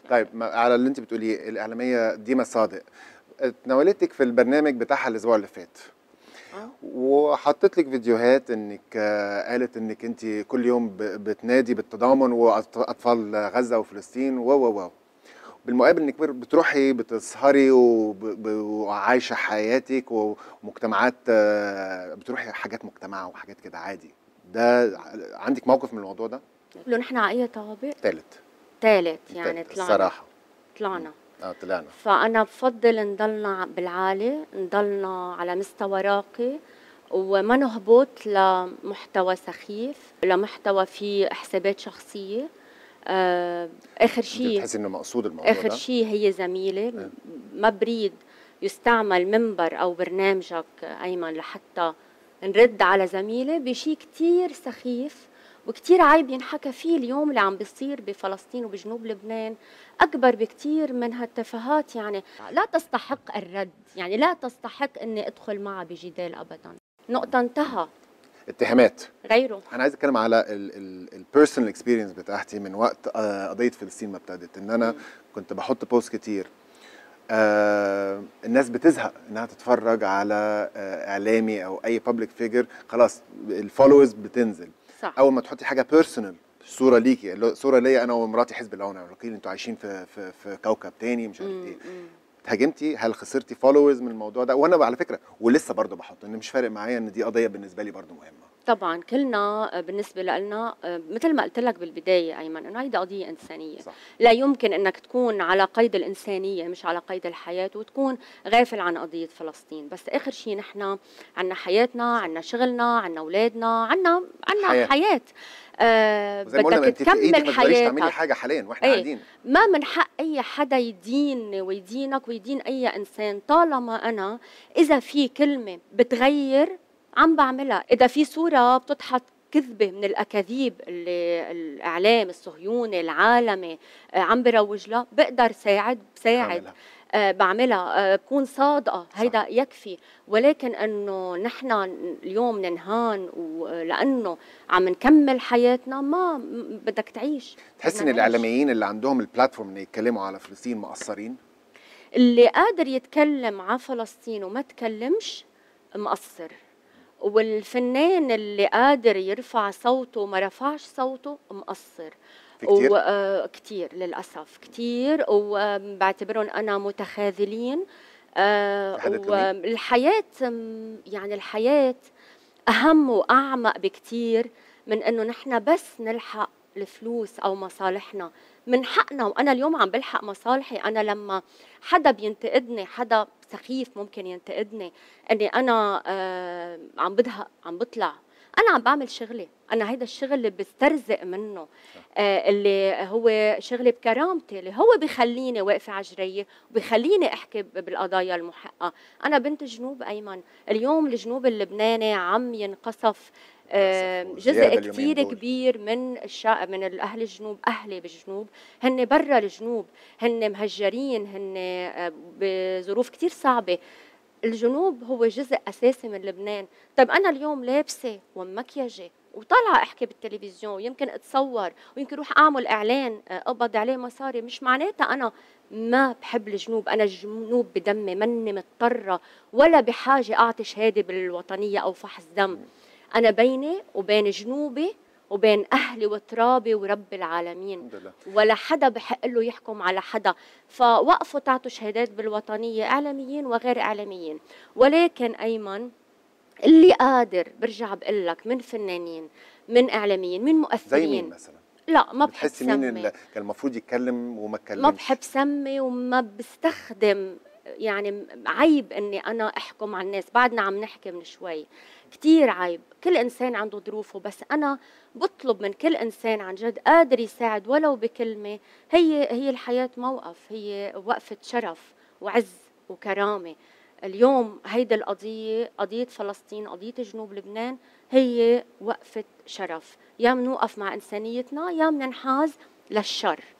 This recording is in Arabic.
طيب على اللي انت بتقوليه، الاعلاميه ديما صادق تناولتك في البرنامج بتاعها الاسبوع اللي فات، وحطت لك فيديوهات انك قالت انك انت كل يوم بتنادي بالتضامن واطفال غزه وفلسطين و بالمقابل انك بتروحي بتسهري وعايشه حياتك ومجتمعات، بتروحي حاجات مجتمع وحاجات كده عادي. ده عندك موقف من الموضوع ده؟ لو نحن على اي طابق؟ ثالث يعني الصراحه طلعنا. طلعنا. فانا بفضل نضلنا بالعالي، نضلنا على مستوى راقي، وما نهبط لمحتوى سخيف، لمحتوى فيه حسابات شخصيه. اخر شيء بتحسي انه مقصود الموضوع اخر شيء هي زميله. ما بريد يستعمل منبر او برنامجك ايمن لحتى نرد على زميله بشيء كتير سخيف وكتير عيب ينحكى فيه. اليوم اللي عم بيصير بفلسطين وبجنوب لبنان أكبر بكتير من هالتفاهات، يعني لا تستحق الرد، يعني لا تستحق أني أدخل معها بجدال أبدا. نقطة، انتهى. اتهامات غيره. أنا عايز أتكلم على البيرسونال اكسبيرينس بتاعتي من وقت قضية فلسطين ما ابتدت، إن أنا كنت بحط بوست كتير. الناس بتزهق انها تتفرج على اعلامي او اي بابليك فيجر، خلاص الفولورز بتنزل. صح. اول ما تحطي حاجه بيرسونال، صوره ليكي، صوره ليا انا ومراتي حزب العون والوكيل، انتوا عايشين في كوكب تاني مش عارف ايه، اتهاجمتي، هل خسرتي فولورز من الموضوع ده؟ وانا على فكره ولسه برضه بحط ان مش فارق معايا، ان دي قضيه بالنسبه لي برضه مهمه. طبعا بالنسبه لنا مثل ما قلت لك بالبدايه ايمن، انه هيدي قضيه انسانيه. صح. لا يمكن انك تكون على قيد الانسانيه مش على قيد الحياه وتكون غافل عن قضيه فلسطين. بس اخر شيء نحن عندنا حياتنا، عندنا شغلنا، عندنا اولادنا، عندنا حياه. بدك تكمل حياتك. تعملي حاجه حاليا واحنا قاعدين. ما من حق اي حدا يدين ويدينك ويدين اي انسان، طالما انا اذا في كلمه بتغير عم بعملها، إذا في صورة بتضحك كذبة من الأكاذيب اللي الإعلام الصهيوني العالمي عم بروج لها، بقدر بساعد بعملها، بكون صادقة. هيدا يكفي. ولكن أنه نحن اليوم ننهان لأنه عم نكمل حياتنا، ما بدك تعيش. تحس إن الإعلاميين اللي عندهم البلاتفورم إن يتكلموا على فلسطين مقصرين؟ اللي قادر يتكلم على فلسطين وما تكلمش مقصر، والفنان اللي قادر يرفع صوته وما رفعش صوته مقصر. كتير؟ كتير للأسف، كتير، وبعتبرهم أنا متخاذلين. والحياة يعني الحياة أهم وأعمق بكتير من أنه نحن بس نلحق الفلوس أو مصالحنا. من حقنا، وأنا اليوم عم بلحق مصالحي. أنا لما حدا بينتقدني، حدا سخيف ممكن ينتقدني أني أنا عم بضحك، عم بطلع، أنا عم بعمل شغلي. أنا هيدا الشغل اللي بسترزق منه، اللي هو شغلي بكرامتي، اللي هو بيخليني واقفة على جريي وبيخليني أحكي بالقضايا المحقة. أنا بنت جنوب أيمن. اليوم الجنوب اللبناني عم ينقصف جزء كتير كبير من من الأهل الجنوب. أهلي بالجنوب هن برا الجنوب، هن مهجرين، هن بظروف كتير صعبة. الجنوب هو جزء أساسي من لبنان. طيب أنا اليوم لابسة ومكيجة وطالعة أحكي بالتلفزيون، ويمكن أتصور ويمكن أروح أعمل إعلان أقبض عليه مصاري، مش معناتها أنا ما بحب الجنوب. أنا الجنوب بدمي، مني مضطرة ولا بحاجة أعطي شهادة بالوطنية أو فحص دم. أنا بيني وبين جنوبي وبين أهلي وترابي ورب العالمين، ولا حدا بحق له يحكم على حدا. فوقفوا تعطوا شهادات بالوطنية، إعلاميين وغير إعلاميين. ولكن أيمن، اللي قادر، برجع بقول لك، من فنانين، من إعلاميين، من مؤثرين. زي مين مثلا؟ لا ما بحب سمي. مين اللي كان المفروض يتكلم وما اتكلمش؟ ما بحب سمي وما بستخدم، يعني عيب اني انا احكم على الناس. بعدنا عم نحكي من شوي، كتير عيب. كل انسان عنده ظروفه، بس انا بطلب من كل انسان عن جد قادر يساعد ولو بكلمه. هي الحياه موقف، هي وقفه شرف وعز وكرامه. اليوم هيدا القضيه، قضيه فلسطين، قضيه جنوب لبنان، هي وقفه شرف. يا منوقف مع انسانيتنا يا مننحاز للشر.